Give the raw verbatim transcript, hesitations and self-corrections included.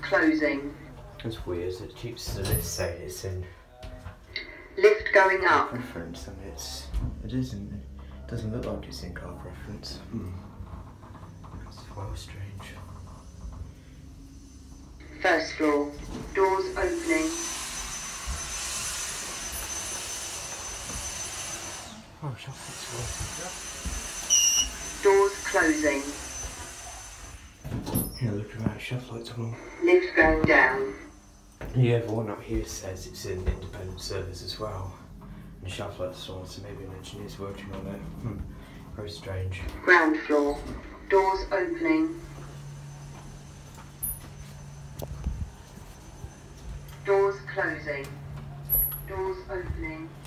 closing. It's weird, it keeps the lift saying it's in Lift going up. preference and it's, it isn't, it doesn't look like it's in car preference. Hmm. That's well strange. First floor. Doors opening. Oh, shop lights Doors closing. on. Yeah, look around, shop lights on. Lift going down. Yeah, everyone up here says it's in independent service as well. And shop lights on, so maybe an engineer's working on it. Hmm. Very strange. Ground floor. Doors opening. Doors closing. Doors opening.